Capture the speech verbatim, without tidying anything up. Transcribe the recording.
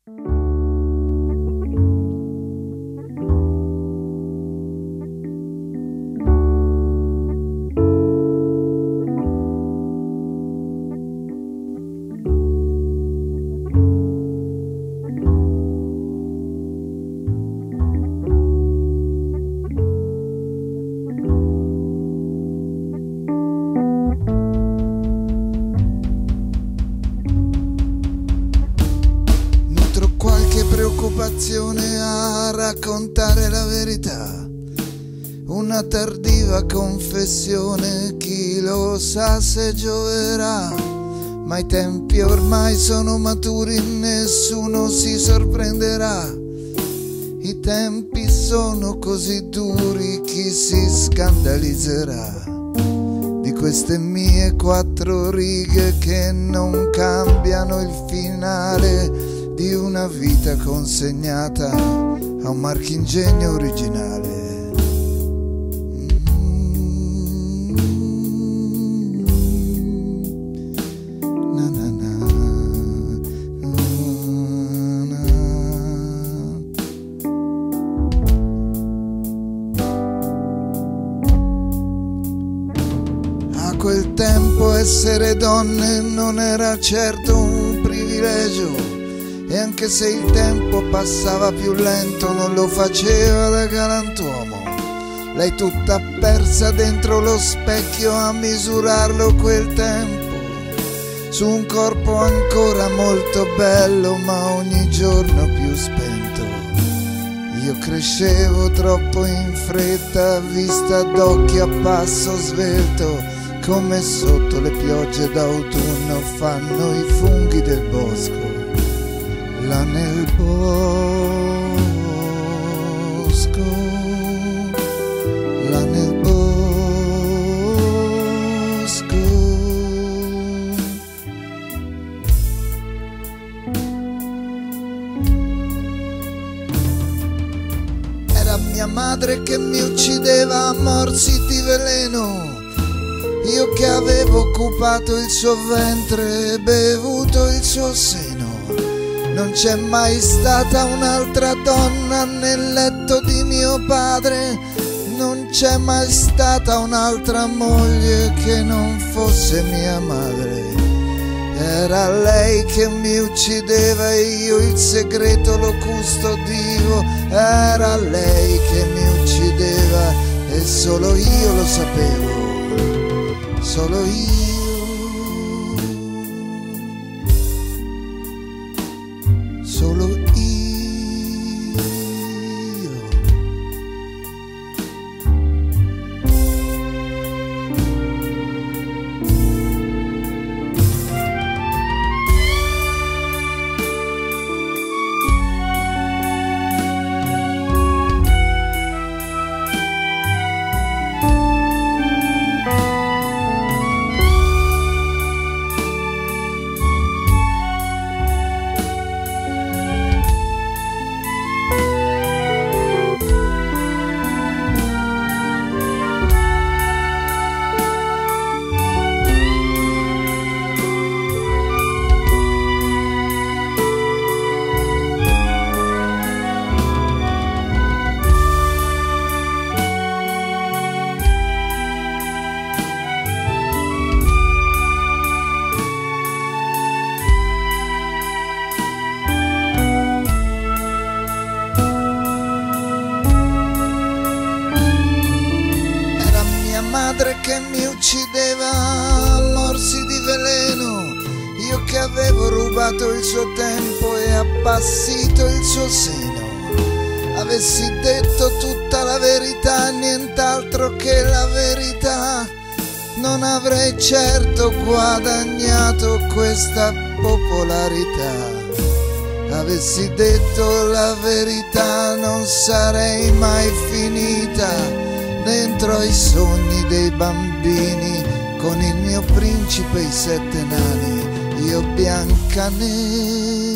A raccontare la verità, una tardiva confessione, chi lo sa se gioverà, ma i tempi ormai sono maturi, nessuno si sorprenderà, i tempi sono così duri, chi si scandalizzerà di queste mie quattro righe che non cambiano il finale di una vita consegnata a un marchingegno originale. Na na na, na na. A quel tempo essere donne non era certo un privilegio, e anche se il tempo passava più lento non lo faceva da galantuomo. Lei tutta persa dentro lo specchio a misurarlo quel tempo, su un corpo ancora molto bello ma ogni giorno più spento. Io crescevo troppo in fretta, vista d'occhio a passo svelto, come sotto le piogge d'autunno fanno i funghi del bosco. Là nel bosco, là nel bosco. Era mia madre che mi uccideva a morsi di veleno, io che avevo occupato il suo ventre e bevuto il suo seno. Non c'è mai stata un'altra donna nel letto di mio padre, non c'è mai stata un'altra moglie che non fosse mia madre. Era lei che mi uccideva e io il segreto lo custodivo, era lei che mi uccideva e solo io lo sapevo, solo io. Solo io. Che mi uccideva a morsi di veleno, io che avevo rubato il suo tempo e appassito il suo seno. Avessi detto tutta la verità, nient'altro che la verità, non avrei certo guadagnato questa popolarità. Avessi detto la verità, non sarei mai finita dentro ai sogni dei bambini, con il mio principe e i sette nani, io Biancaneve.